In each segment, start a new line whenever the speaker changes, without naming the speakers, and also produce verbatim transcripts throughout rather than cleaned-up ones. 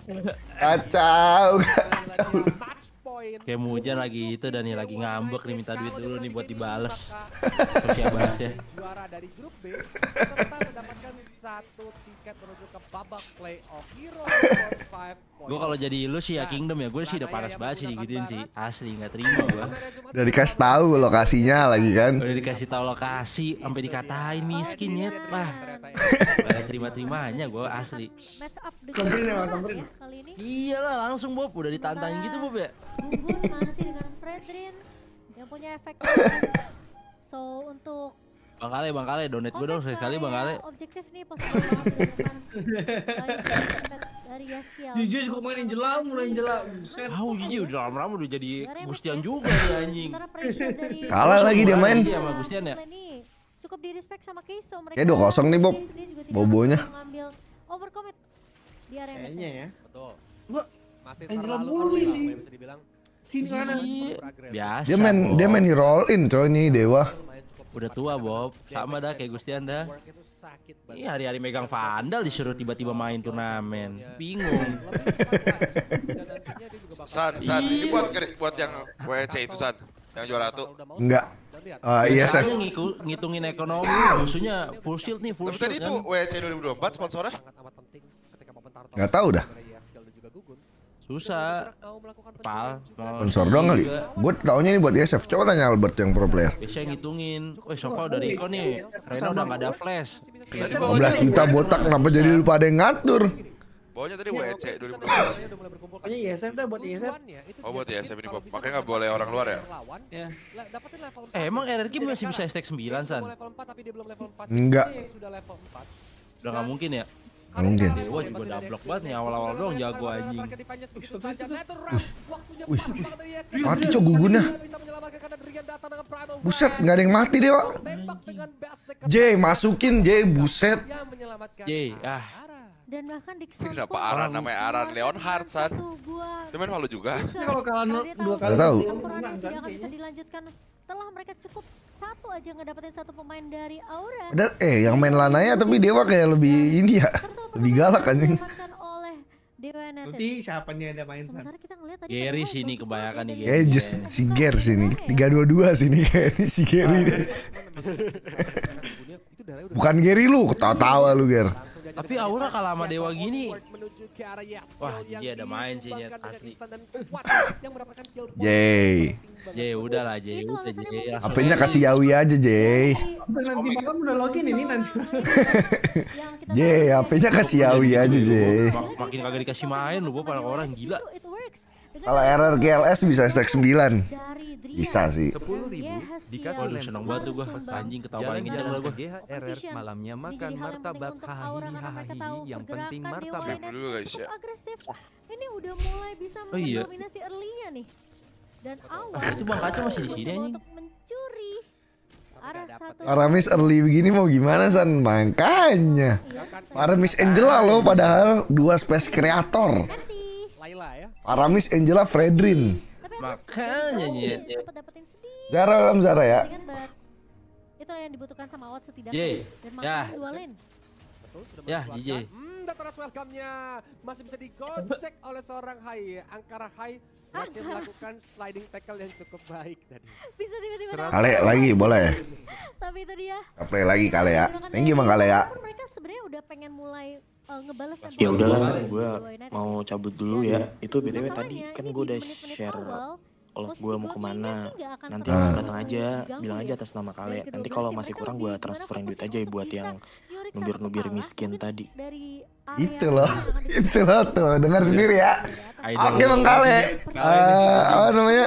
Kacau, kacau.
Kayak Mujan lagi itu dan nih lagi ngambek nih minta duit dulu nih buat dibales. Terus ya bahas ya.
Juara dari grup B serta mendapatkan satu tiket menuju ke babak playoff Hero Esports lima.
Gue kalau jadi lu sih ya Kingdom ya, gue sih udah panas banget sih digituin sih. Asli nggak terima gue.
Udah dikasih tahu lokasinya lagi kan.
Udah dikasih tahu lokasi, sampai dikatain miskin nyet. Wah, gak ada terima-terimanya gue asli.
Match up
Samperin ya, Mas,
dengan
samperin.
ya kali ini.
Iyalah langsung Bob, udah ditantangin gitu Bob ya.
Gugun masih dengan Fredrin yang punya efek. So untuk
Bang Kale, Bang Kale, donate gue dong sekali Bang Kale.
objektif nih positif banget dari Yaskiel.
Jujur cukup main Angela, mulai Angela. Buset.
Tahu Jiji udah lama-lama udah jadi Gustian juga nih anjing.
Sementara pressure dari
Kalah lagi dia main.
Iya sama Gustian ya.
ini cukup di respect sama Keiso mereka.
Kayak dua kosong nih, Bob.
sendiri juga tidak
Bobonya.
mengambil overcommit di area
Kayaknya ya.
Betul.
Gua
Masih
Angela
terlalu
mulu
early
sih.
lah, apa yang bisa dibilang.
sini mana?
Iya, biasa.
Dia main
Bob.
dia main di roll in coy nih Dewa.
Udah tua Bob, sama dah kayak Gustian dah. Ini hari-hari megang Vandal disuruh tiba-tiba main turnamen. Bingung.
San, San, ini buat buat yang W C itu San, yang juara satu.
Enggak. Ah, iya, Sas.
Biasanya ngiku- ngitungin ekonomi, musuhnya full shield nih, full
Tapi
shield
tadi itu
kan.
W C dua ribu dua puluh empat sponsornya.
Nggak tahu dah.
Susah. Pal, mau-
Sponsor doang kali.
juga.
Gue taunya ini buat I S F. Coba tanya Albert yang pro player.
Biasanya ngitungin. Wih, Sofa udah Rico nih. Rena udah nggak ada flash.
lima belas juta botak kenapa jadi lupa ada yang ngatur?
Bawahnya tadi W C dua ribu dua puluh empat.
Pokoknya I S F dah buat I S F.
Oh buat I S F ini Bob, makanya nggak boleh orang luar ya?
Ya.
Eh, emang R R Q masih bisa stack sembilan, San?
Enggak.
Udah nggak mungkin ya?
Nggak mungkin.
Dewa juga dablok banget nih awal-awal doang jago anjing.
Wih, mati cok gugunnya. Buset, nggak ada yang mati Dewa. J, masukin J, buset.
J, ah.
Dan bahkan di
Ini kenapa Aran namanya Aran Leonhard San? Dia main malu juga.
Ini kalau kalah nol- dua kali
Nggak tahu.
dia
Campuran
menang
yang
kan
tidak akan bisa
kayaknya.
dilanjutkan setelah mereka cukup satu aja ngedapetin satu pemain dari Aura.
Dan eh yang main Lanaya tapi Dewa kayak lebih ini ya. Lebih galak anjing.
Diamankan oleh Dewa United.
Nanti siapa nih ada main San?
Sementara kita ngeliat tadi
Gary
Padahal
sini
bagus
kebanyakan
banget
nih,
ya
Gary.
Kayak
dari-
just si Ger sini. tiga dua dua sini kayaknya si Gary deh. Bukan Gary lu, ketawa-tawa lu Ger.
Tapi Aura kalah sama Dewa gini. Wah, Gigi ada main sih, Nyet, asli.
Jay.
J, udah lah J,
Itu
udah
alasannya
J.
mungkin
langsung
H P-nya kasih Yawi aja Jay.
Nanti malam udah login ini nanti.
yang kita
Jay,
tahu
H P-nya kasih Yawi aja Jay.
Mak- makin kagak dikasih main lu, gua para orang gila.
Justru it works. Dengan
Kalau R R G L S bisa stack sembilan.
dari Dria.
Bisa sih.
sepuluh ribu
Yes,
dikasih
Waduh,
lens
seneng
smart.
banget tuh gua, anjing ketawa paling kenceng
Jalan-jalan
lah
ke
gua.
G H R R
Competition.
malamnya
Ini
makan
jadi hal yang
martabak
penting untuk Aura
hahihi
karena mereka
hahihi
tahu
yang penting
pergerakan Dewa
martabak.
United
Dulu, guys,
cukup
ya.
agresif. Ini udah mulai bisa
Oh, iya.
mendominasi early-nya nih. Dan awal
Ah, itu Bang Kaca masih di sini,
mencoba
anjing.
untuk mencuri arah satu.
Aramis early begini mau gimana San? Makanya. Aramis Angela loh padahal dua space creator.
Anti.
Laila ya.
Aramis Angela Fredrin.
Tapi
Makanya, Nyet.
sempat dapetin sedikit.
Zara dalam Zara ya.
Kan, but itu yang dibutuhkan sama Awad setidaknya.
Yeay.
Dan
Ya.
makan dua lane.
Betul, sudah
Ya,
memanfaatkan.
J J.
Hmm, Datoras welcome-nya masih bisa digocek oleh seorang Hai. Angkara Hai masih melakukan sliding tackle yang cukup baik tadi.
Bisa tiba-tiba
Serat-
dapat.
Kale lagi boleh.
Tapi itu dia.
Play lagi Kale ya. Thank you Bang Kale ya.
Walaupun mereka sebenarnya udah pengen mulai uh, ngebales tempo
Ya udahlah,
dari
gue
Dewa United.
mau cabut dulu ya. Itu B T W tadi
Masalahnya,
kan
ini
gue
di
udah
menit-menit
share
awal,
kalau
posisi
gue mau
gold
kemana.
lane-nya sih nggak akan
Nanti
terlalu
langsung datang aja,
diganggu
bilang
ya.
aja atas nama
Dan
Kale.
kedua
Nanti
belah
kalau
tim
masih
mereka
kurang
lebih
gue
gimana
transferin duit
fokusnya
aja
untuk
buat
bisa
yang
Yorick
nubir-nubir
satu kalah,
miskin
mungkin
tadi.
dari
Itu
area
loh.
yang akan di-
Itu loh tuh. Dengar sendiri ya.
Idol.
Oke Bang Kale. Eh, apa namanya?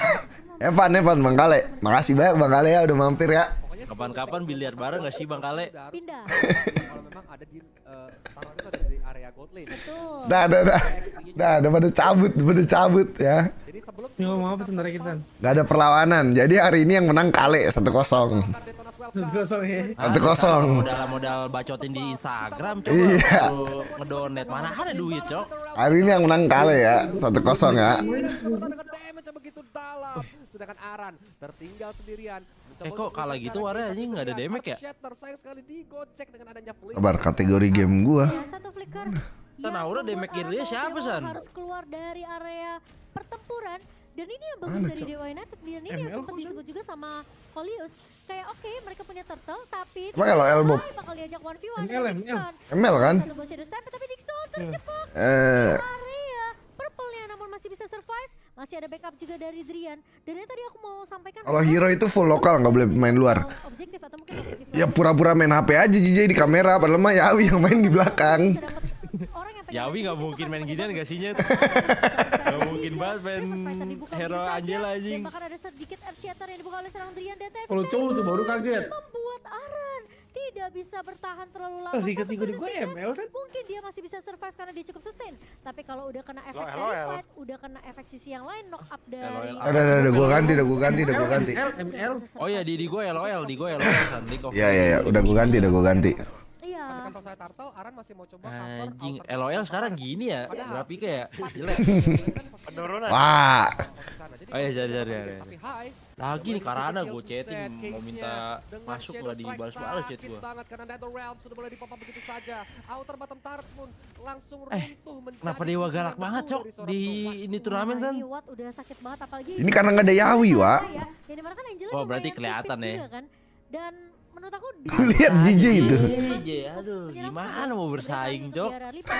Evan, Evan Bang Kale. Makasih banyak Bang Kale ya udah mampir ya.
Kapan-kapan biliar bareng gak sih Bang Kale?
Pindah.
Kalau memang ada di eh, taruhan itu ada di area gold lane.
Betul.
Dah, dah, dah. Dah, udah pada cabut, pada cabut ya.
Jadi sebelum
Ini ngomong apa sebentar lagi San?
Gak ada perlawanan. Jadi hari ini yang menang Kale satu kosong.
Detonas welcome.
Kosong ya.
Satu kosong.
Modal-modal bacotin di Instagram coba.
Iya.
Lu ngedonate mana ada duit, Cok.
Hari ini yang menang Kale ya, satu kosong ya.
Dengan damage yang begitu dalam. Sedangkan Aran tertinggal sendirian.
Eh, kok kalah gitu, Wara, anjing, nggak ada damage ya?
Shatter sayang sekali digocek dengan adanya flick.
Kabar kategori game gua.
Ya, satu flicker.
San
yang
Aura
membuat
damage
Aran
gear-nya
mau
siapa,
tidak mau
San?
harus keluar dari area pertempuran. Dan ini yang bagus
Mana,
dari
Cok?
Dewa United. Dan ini
M L
yang sempat
kok, San?
disebut juga sama Holius. Kayak oke mereka punya turtle tapi
Emang L O L, Bob?
bakal diajak one v one
M L,
dari
M L.
Dixon.
M L kan?
Satu ball shadow step tapi Dixon terjebak
Eh,
area purple-nya namun masih bisa survive. Masih ada backup juga dari Drian. Dan yang tadi aku mau sampaikan
kalau hero itu full lokal nggak boleh main luar.
objektif atau mungkin objektif
Ya pura-pura main H P aja J J di kamera, padahal mah Yawi yang main di belakang.
orang yang pengen
Yawi nggak
finish
mungkin
itu
main
harus
ginian
pakai
gak sih Nyet?
Nggak
mungkin banget main hero Angela anjing.
Bahkan ada sedikit earth shatter yang dibuka oleh seorang Drian dan
Kalau cowok tuh baru kaget.
membuat Aran tidak bisa bertahan terlalu lama.
Oh, di
Satu
ketiga di gue
konsisten,
M L kan?
mungkin dia masih bisa survive karena dia cukup sustain. Tapi kalau udah kena efek
L O L.
dari fight, udah kena efek sisi yang lain, knock up dari
L O L.
Ada ada ada gua ganti, udah gua ganti, udah gua ganti.
M L, M L.
Oh ya di di gue L O L, di gue L O L San. League of
Iya iya ya, udah gua ganti, udah gua ganti.
Iya.
Ketika selesai Turtle, Aran masih mau coba cover
Anjing,
outer
L O L
cover.
sekarang gini ya,
Padahal
grafiknya ya, jelek.
Penurunan.
Wah,
Jadi
Oh iya,
kalau
jadi,
dia
jadi,
tapi high,
Lagi nih Karana
kecil
gue
to
chatting
set,
mau
Kings-nya
minta
dengan
masuk
Shadow
lah di
Strike
balas balas chat
sakit
gue.
banget karena Nether Realm sudah mulai dipop-up begitu saja. Outer bottom turret pun langsung
Eh,
runtuh mencari
kenapa Dewa
bukti
galak
yang
banget
betul
cok
dari seorang
di
Sobat.
ini turnamen
Wah,
San?
ini Watt udah sakit banget apalagi.
ini karena nggak ada Yawi, Wak.
Ya, yang dimana kan Angela
Oh, berarti
lumayan
kelihatan
tipis
ya.
juga kan. Dan menurut aku di
Lihat J J itu.
J J, aduh gimana mau bersaing cok?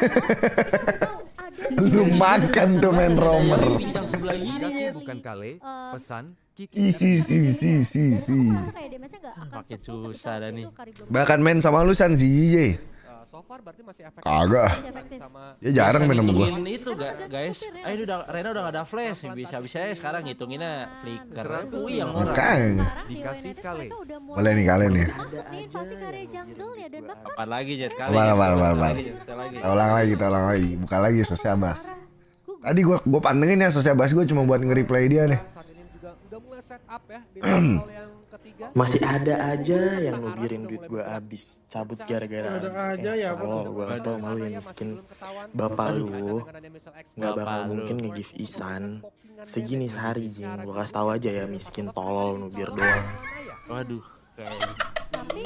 Lu makan tuh main romer.
Bintang sebelah gini
Dikasih
ya.
bukan kale, pesan Kiki.
Isi si si si si.
Makin susah dah nih.
Bahkan main sama lu San si J J.
Uh, so far berarti masih efektif.
Kagak.
Sama
Ya jarang main sama gua.
Ngitungin itu gak guys? Ayo udah Rena udah gak ada flash, bisa-bisa ya sekarang ngitunginnya flicker.
Seratus
Wih yang
lima.
murah.
Makanya.
Dikasih kali.
Boleh nih kalian nih.
Kapan lagi Jet kali?
Apaan, apaan, apaan, apaan.
Sekali lagi.
Kita ulang lagi, kita ulang lagi. Buka lagi Sosiabas. Tadi gua gua pantengin ya Sosiabas gua cuma buat nge-replay dia nih.
saat ini juga udah mulai set up ya di level yang ketiga.
Masih ada aja yang nubirin duit gua abis cabut gara-gara
Ada
abis.
aja ya,
Eh, tolong gua kasih tau malu ya miskin. Bapak lu nggak bakal mungkin nge-give Isan segini sehari jing. Gua kasih tahu aja ya miskin tolol nubir doang.
Waduh. Kayak
Tapi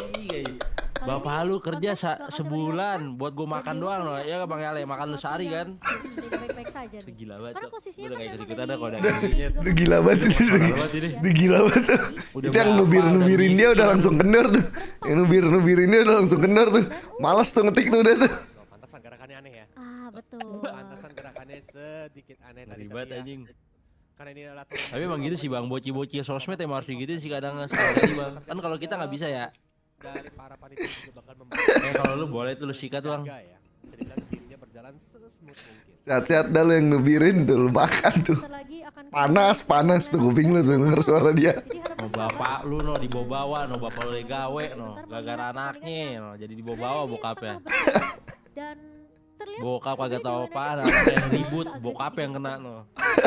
Bapak lu kerja sa- sebulan buat gua makan doang loh. Ya Bang Ale, makan lu sehari kan?
baik-baik saja nih.
Gila banget.
Karena
Cok.
posisinya
Gua udah
kan
kayak
memang
gitu-gitu ada
dari-
kok ada
dari
gininya.
juga
Udah gila banget itu.
Parah banget ini.
Udah gila banget tuh.
Udah
Itu yang
berapa,
nubir-nubirin
udah
dia udah
miskin.
langsung kendor tuh. Yang nubir-nubirin dia udah langsung kendor tuh. Malas tuh ngetik tuh udah tuh.
Oh, pantasan gerakannya aneh ya.
Ah, betul.
Pantasan gerakannya sedikit aneh tadi
Ribet
tapi ya.
anjing.
Karena ini adalah
Tapi emang gitu sih Bang, boci-boci sosmed emang harus gitu sih kadang sekali Bang. Kan kalau kita nggak bisa ya.
dari para panitia juga bakal membantu
Eh kalau lu boleh tuh lu sikat Bang.
jaga ya. Bisa dibilang timnya berjalan se-smooth mungkin.
Sehat-sehat dah lu yang nubirin tuh, lu makan tuh.
Bentar lagi akan
Panas, panas tuh kuping lu tuh denger suara dia.
Jadi harap
No
bersabar.
bapak lu no dibawa-bawa, no bapak lu gawe no gara-gara anaknya no jadi dibawa-bawa bokapnya.
Dan terlihat
Bokap kagak
sebenarnya
tahu
di
apa,
United
anaknya yang
itu
ribut,
agak
bokap
sedikit
yang kena no.
untuk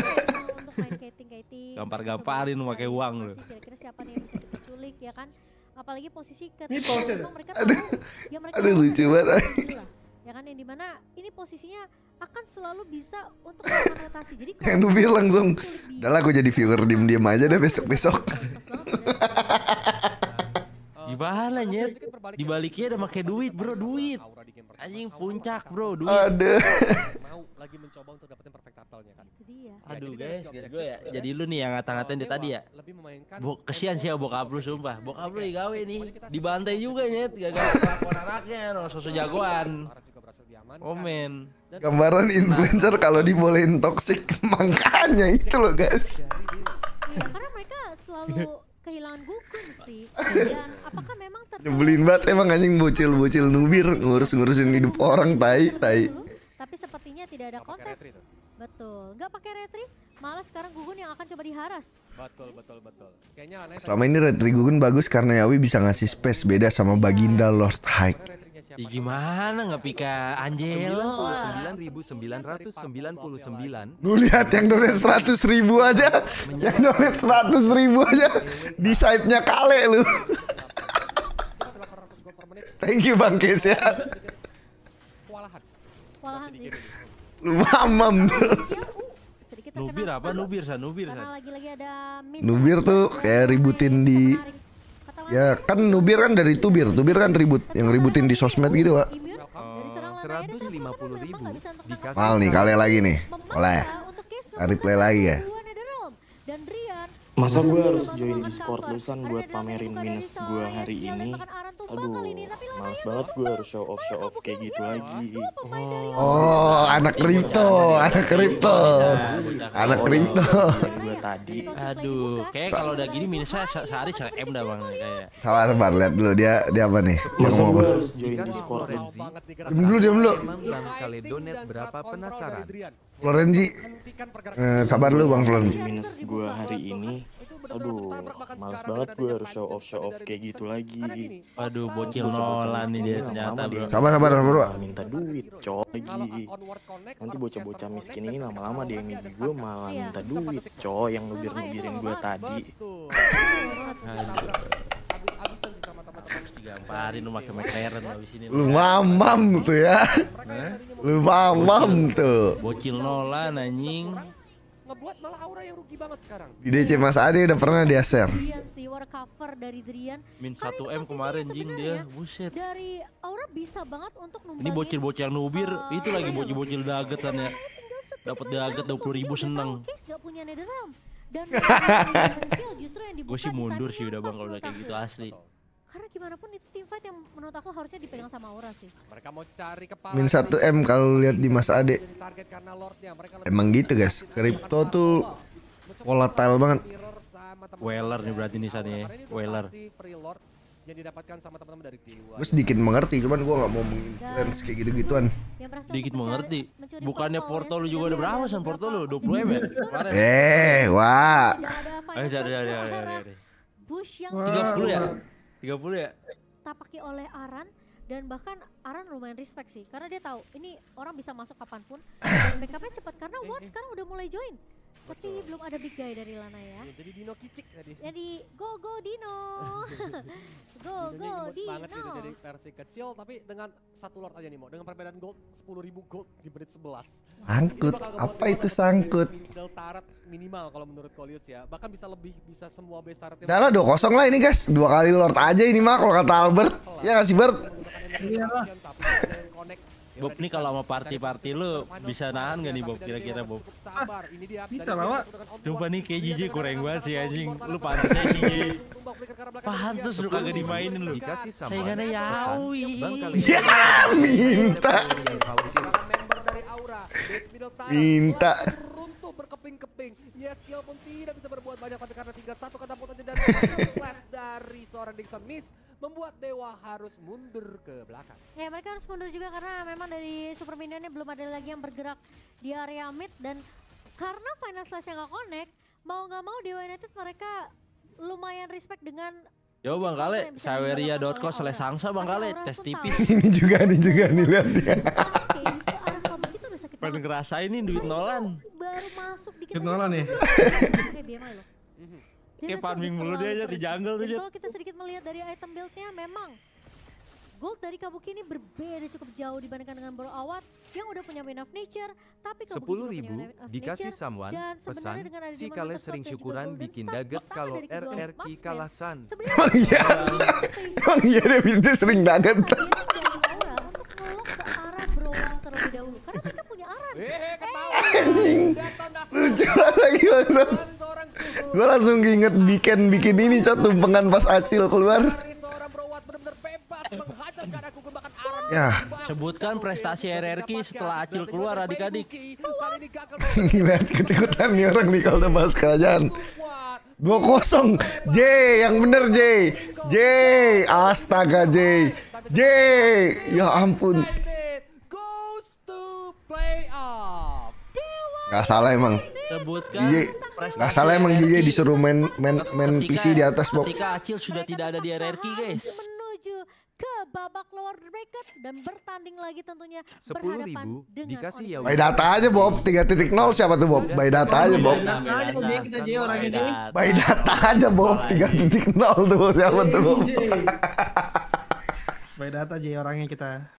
main kiting-kiting.
Gampar-gamparin lu pakai uang lu.
Kira-kira siapa nih yang bisa diculik ya kan? Apalagi posisi
Ini pause ya?
memang mereka tahu ya mereka
aduh,
tahu
lucu
ada
banget.
posisi lah, ya kan yang dimana ini posisinya akan selalu bisa untuk melakukan rotasi. Jadi kalau
Yang nubir langsung.
diculik di-
Udah lah gue jadi viewer diem-diem aja deh besok-besok.
Pas banget sebenarnya.
Gimana nyet? Di baliknya ada pakai duit bro, duit. Anjing puncak bro, duit.
Ada.
Mau lagi mencoba untuk dapetin perfect turtle-nya kan.
Itu dia.
Aduh guys, guys gue ya. Jadi lu nih yang ngata-ngatain dia tadi ya.
Lebih memainkan
Bo kesian sih ya bokap lu sumpah. Bokap lu digawe nih. Dibantai juga nyet, gara-gara kelakuan anaknya no, sosok jagoan.
Orang juga berhasil diamankan.
Oh men.
Dan
Gambaran influencer kalau dibolehin toxic, makanya itu loh guys.
dari diri.
Iya, karena mereka selalu kehilangan Gukun sih. Dan apakah memang ter
Nyebelin banget emang anjing bocil-bocil nubir ngurus-ngurusin hidup orang tai tai.
Tapi sepertinya tidak ada
Nggak pakai
kontes.
retri tuh.
Betul. Nggak pakai retri, malah sekarang Gugun yang akan coba diharas.
Betul betul betul. Kayaknya aneh
Selama ini Retri Gugun bagus karena Yawi bisa ngasih space beda sama Baginda Lord Hike.
retrinya siapa?
Ya gimana nggak pika Angelo?
sembilan ribu sembilan ratus sembilan puluh sembilan.
Lu lihat yang donate seratus ribu aja. Yang donate seratus ribu aja. Di site-nya Kale lu.
delapan ratus gol per menit.
Thank you Bang Kes ya.
Kewalahan.
Kewalahan sih.
Lu mamam tuh.
Ya, uh, sedikit terkena
Nubir apa
stun.
nubir san nubir
Karena
san.
lagi-lagi ada miss.
Nubir tuh kayak ributin di- Ya kan Nubir kan dari Tubir. Tubir kan ribut. Yang ributin di sosmed gitu Pak.
Immune dari seorang
seratus lima puluh ribu dikasih
Mal nih kali lagi nih. Oleh.
Untuk case
Cari play lagi ya.
kedua Netherrealm. Dan Rian
Masa gue harus join Discord lu San buat pamerin minus gue hari ini? Aduh, males banget gue harus show off show off kayak gitu lagi.
Oh, anak kripto, anak kripto. Anak kripto.
Gue tadi.
Aduh, kayak kalau udah gini minusnya se- sehari se-M dah bang kayak.
Sabar, sabar, lihat dulu dia dia apa nih? Dia
Masa
ngomong
gue
apa?
harus join
Dikasih
Discord lu?
Florenzi.
Diam dulu, diam dulu.
Emang Bang Kaledonet berapa penasaran?
Florenzi. Eh, sabar dulu Bang Florenzi.
Minus gue hari ini. Aduh, males banget gue harus show off show off kayak gitu lagi.
Aduh, bocil Nolan nih dia ternyata bro.
Sabar, sabar, sabar, bro.
Malah minta duit, coy lagi. Nanti bocah-bocah miskin ini lama-lama dia yang ngiji gue malah minta duit, coy yang nubir-nubirin gue tadi.
Digamparin lu pakai McLaren abis ini.
Lu mamam tuh ya. Lu mamam tuh.
Bocil Nolan anjing.
Ngebuat malah Aura yang rugi banget sekarang.
Di D C Mas Ade udah pernah dia share.
Drian sih, war cover dari Drian.
Min
Karena
satu
ini
M kemarin
posisinya
jing dia.
sebenarnya
Buset.
Dari Aura bisa banget untuk numbangin.
Ini bocil-bocil yang nubir,
eh,
itu lagi bocil-bocil daget kan ya. Dapat daget dua puluh ribu seneng.
Case gak punya Netherrealm. Dan skill justru yang dibuka
Gue sih
di
mundur
timing
sih
yang
udah bang
pas
kalau udah
menurut
kayak gitu
aku.
asli.
Karena gimana pun itu team fight yang menurut aku harusnya dipegang sama Aura sih.
Mereka mau cari kepala.
Min satu M kalau lihat di Mas Ade.
Jadi target karena Lordnya. Mereka lebih
Emang gitu guys. Kripto tuh volatile banget.
mirror sama teman-teman.
Weller nih berarti nih San ya.
Karena ini udah
Weller.
pasti free Lord yang didapatkan sama teman-teman dari Dewa.
Gue sedikit mengerti, cuman gue nggak mau menginfluence kayak gitu-gituan.
Yang berhasil
Dikit
untuk
mengerti.
mencari- mencuri
Bukannya
portal
portal
ya,
lu juga ada
sebenarnya
berapa
ada
San portal lu?
beberapa
dua puluh M ya? Kemarin.
Eh, wah.
Tidak ada
Eh,
final
jadi jadi
shots ke
jadi.
arah
jadi.
Bush yang
tiga puluh ya? tiga puluh ya?
ditapaki oleh Aran. Dan bahkan Aran lumayan respect sih. Karena dia tahu ini orang bisa masuk kapanpun. Dan backupnya cepat. Karena Watt sekarang udah mulai join. Tapi belum ada big guy dari Lana ya.
Jadi Dino kicik tadi.
Jadi go go Dino. Go
Dinonya
go
imut banget gitu
Dino.
jadi versi kecil tapi dengan satu Lord aja nih Mo. Dengan perbedaan gold sepuluh ribu gold di menit sebelas.
Sangkut. Apa itu sangkut?
Middle turret minimal kalau menurut Kolius ya. Bahkan bisa lebih, bisa semua base turret.
Udah lah dua kosong lah ini guys. Dua kali Lord aja ini mah kalau kata Albert. Ya nggak sih Bert?
Iyalah.
Bob nih kalau sama party-party lu bisa nahan gak nih Bob kira-kira Bob?
Bisa lah, Pak.
Coba nih kayak J J kurang banget sih anjing. Lu pantas aja J J. Pantas lu kagak dimainin lu.
Dikasih sama
Saingannya Yaoi.
Bang Kaledonet.
Ya minta. Minta.
Runtuh berkeping-keping. Ya skill pun tidak bisa berbuat banyak tapi karena tinggal satu katapult aja dan flash dari seorang Dixon Miss membuat Dewa harus mundur ke belakang.
Ya mereka harus mundur juga karena memang dari super minionnya belum ada lagi yang bergerak di area mid. Dan karena final slash yang gak connect, mau gak mau Dewa United mereka lumayan respect dengan
Yo Bang Kale, saweria dot co slash sangsa Bang Kale, tes tipis.
Ini juga nih juga nih lihat ya.
case ke arah kabut itu udah sakit
Pengen
banget.
ngerasain nih duit Nolan.
Baru masuk dikit
Duit
aja
Nolan
udah
ya?
kayak B M I loh. Dia
Kayak
masih
farming
udah
mulu dia
terlalu
aja di jungle tuh,
Dan
Jet.
kalau kita sedikit melihat dari item build-nya memang gold dari Kabuki ini berbeda cukup jauh dibandingkan dengan Bro Awat yang udah punya Win of Nature, tapi Kabuki
sepuluh
juga punya
ribu
Win of
dikasih
Nature.
someone
Dan
pesan
sebenarnya dengan ada
si
Demon
Kale
Metal
sering
Sword dan juga
syukuran
Golden
bikin
Staff,
daget
pertama
kalau
dari kedua
R R Q
marksman.
kalasan.
Sebenarnya
Emang iya. Emang iya dia itu sering daget.
targeting dari Aura untuk ngelok ke arah Bro Awat terlebih dahulu karena mereka punya Aran.
Hehe ketawa.
Lucu lagi banget. Gue langsung inget bikin bikin ini cot tumpengan pas Acil keluar.
Dari seorang Bro Watt benar-benar bebas menghajar ke arah gugur bahkan Aran.
Ya.
Sebutkan prestasi R R Q setelah Acil keluar adik-adik.
Kali ini gagal
Gila ketikutan nih orang nih kalau udah bahas kerajaan. Dua kosong. J yang bener J. J. Astaga J. J. Ya ampun.
goes to playoff.
Gak salah emang.
Sebutkan
J.
prestasi
Gak salah emang
R R Q.
J disuruh main main main P C di atas Bob.
Ketika Acil sudah tidak ada di R R Q guys.
Menuju ke babak lower bracket dan bertanding lagi tentunya
sepuluh
berhadapan
ribu
dengan
dikasih
Onyx.
ya
By data aja Bob. tiga titik nol siapa tuh Bob? By data aja Bob.
Aja J, kita J orangnya J.
By data aja Bob. tiga titik nol tuh siapa tuh Bob?
By data J orangnya kita.